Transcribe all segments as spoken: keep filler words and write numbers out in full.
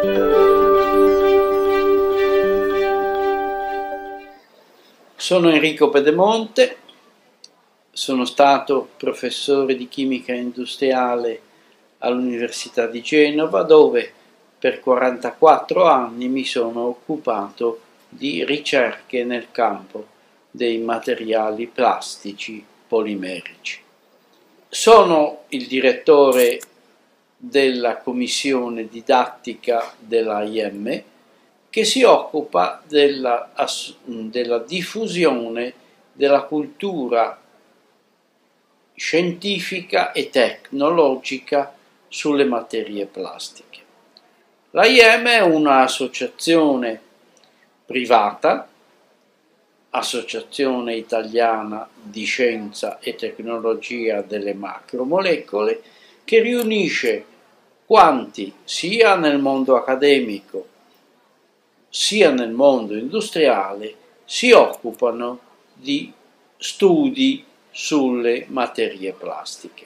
Sono Enrico Pedemonte, sono stato professore di chimica industriale all'Università di Genova, dove per quarantaquattro anni mi sono occupato di ricerche nel campo dei materiali plastici polimerici. Sono il direttore della commissione didattica dell'A I M che si occupa della, della diffusione della cultura scientifica e tecnologica sulle materie plastiche. L'A I M è un'associazione privata, Associazione Italiana di Scienza e Tecnologia delle Macromolecole, che riunisce quanti sia nel mondo accademico sia nel mondo industriale si occupano di studi sulle materie plastiche.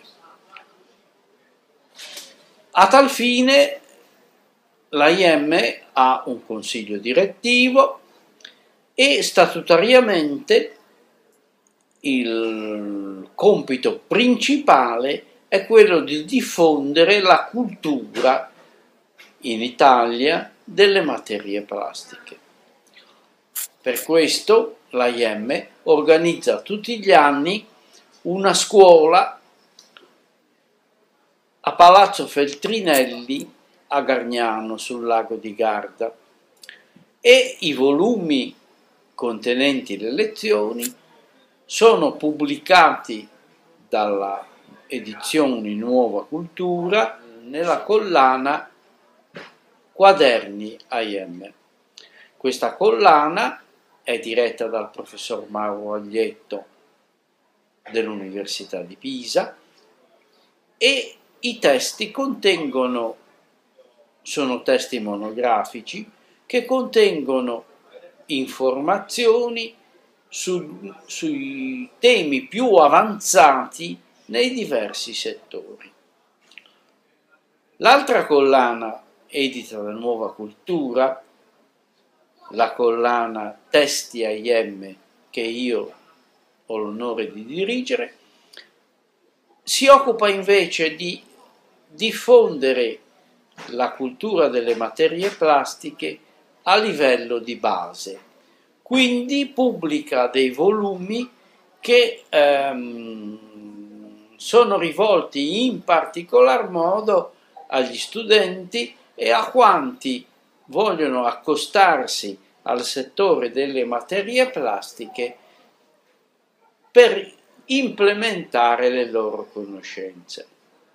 A tal fine l'A I M ha un consiglio direttivo e statutariamente il compito principale è quello di diffondere la cultura in Italia delle materie plastiche. Per questo l'A I M organizza tutti gli anni una scuola a Palazzo Feltrinelli a Gargnano sul lago di Garda e i volumi contenenti le lezioni sono pubblicati dalla edizione Nuova Cultura nella collana Quaderni A I M. Questa collana è diretta dal professor Mauro Aglietto dell'Università di Pisa e i testi contengono, sono testi monografici che contengono informazioni su, sui temi più avanzati nei diversi settori. L'altra collana edita da Nuova Cultura, la collana Testi A I M che io ho l'onore di dirigere, si occupa invece di diffondere la cultura delle materie plastiche a livello di base, quindi pubblica dei volumi che ehm, sono rivolti in particolar modo agli studenti e a quanti vogliono accostarsi al settore delle materie plastiche per implementare le loro conoscenze.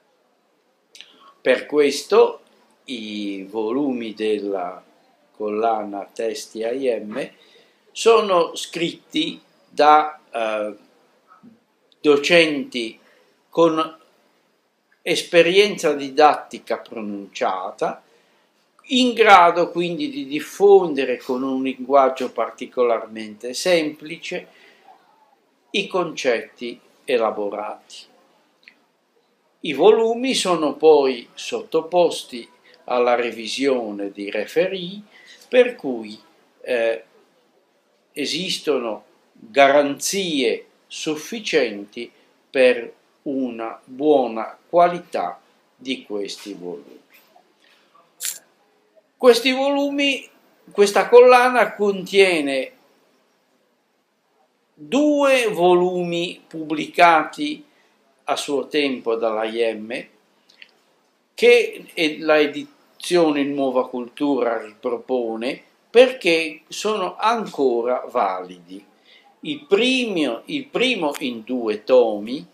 Per questo i volumi della collana Testi A I M sono scritti da eh, docenti con esperienza didattica pronunciata, in grado quindi di diffondere con un linguaggio particolarmente semplice i concetti elaborati. I volumi sono poi sottoposti alla revisione di referii, per cui eh, esistono garanzie sufficienti per una buona qualità di questi volumi. Questi volumi, questa collana contiene due volumi pubblicati a suo tempo dall'A I M che la edizione Nuova Cultura ripropone perché sono ancora validi. Il primo, il primo in due tomi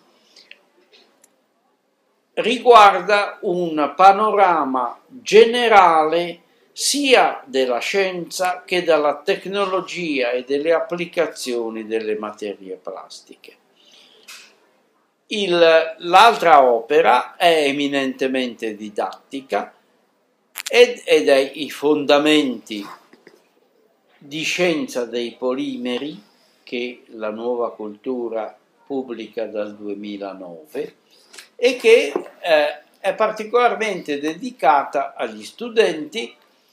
riguarda un panorama generale sia della scienza che della tecnologia e delle applicazioni delle materie plastiche. L'altra opera è eminentemente didattica ed, ed è i fondamenti di scienza dei polimeri che la Nuova Cultura pubblica dal duemilanove e che eh, è particolarmente dedicata agli studenti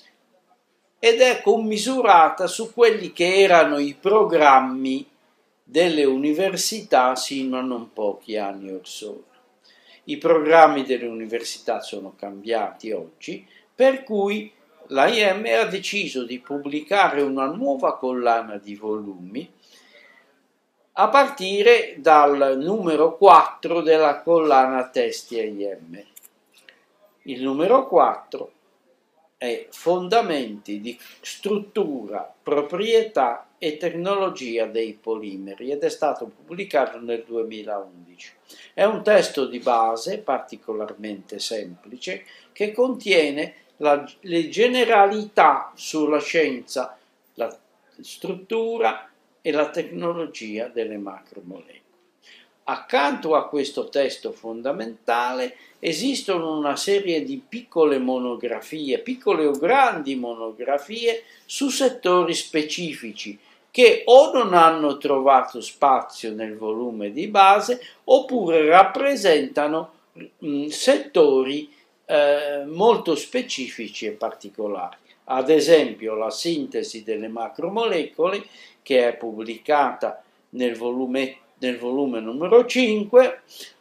ed è commisurata su quelli che erano i programmi delle università sino a non pochi anni or sono. I programmi delle università sono cambiati oggi, per cui l'A I M ha deciso di pubblicare una nuova collana di volumi a partire dal numero quattro della collana Testi A I M. Il numero quattro è Fondamenti di struttura, proprietà e tecnologia dei polimeri ed è stato pubblicato nel duemilaundici. È un testo di base particolarmente semplice che contiene la, le generalità sulla scienza, la struttura e la tecnologia delle macromolecole. Accanto a questo testo fondamentale esistono una serie di piccole monografie, piccole o grandi monografie su settori specifici che o non hanno trovato spazio nel volume di base oppure rappresentano mh, settori eh, molto specifici e particolari. Ad esempio la sintesi delle macromolecole, che è pubblicata nel volume nel volume numero cinque,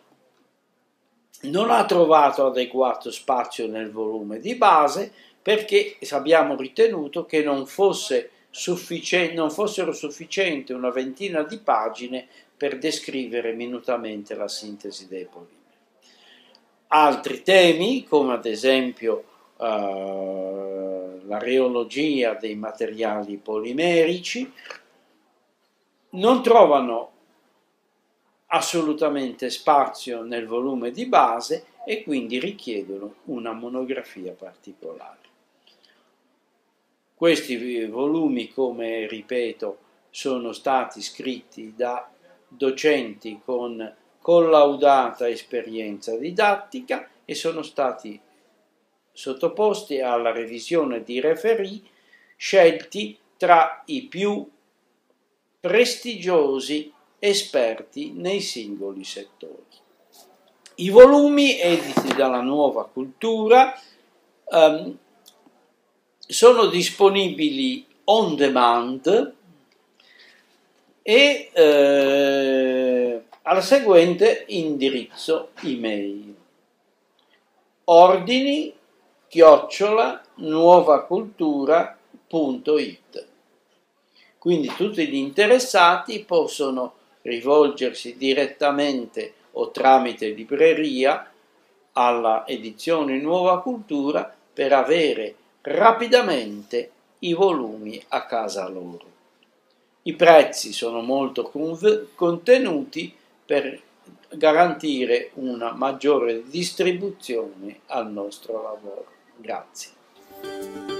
non ha trovato adeguato spazio nel volume di base perché abbiamo ritenuto che non, fosse sufficiente, non fossero sufficienti una ventina di pagine per descrivere minutamente la sintesi dei polimeri. Altri temi, come ad esempio uh, la reologia dei materiali polimerici, non trovano assolutamente spazio nel volume di base e quindi richiedono una monografia particolare. Questi volumi, come ripeto, sono stati scritti da docenti con collaudata esperienza didattica e sono stati sottoposti alla revisione di referì scelti tra i più prestigiosi esperti nei singoli settori. I volumi editi dalla Nuova Cultura um, sono disponibili on demand e eh, al seguente indirizzo email: ordini chiocciola nuovacultura punto it. Quindi tutti gli interessati possono rivolgersi direttamente o tramite libreria alla edizione Nuova Cultura per avere rapidamente i volumi a casa loro. I prezzi sono molto contenuti per garantire una maggiore distribuzione al nostro lavoro. Grazie.